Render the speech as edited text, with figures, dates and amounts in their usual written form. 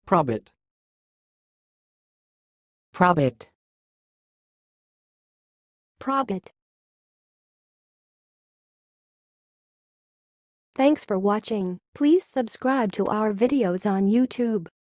PROBIT. PROBIT. PROBIT. Thanks for watching. Please subscribe to our videos on YouTube.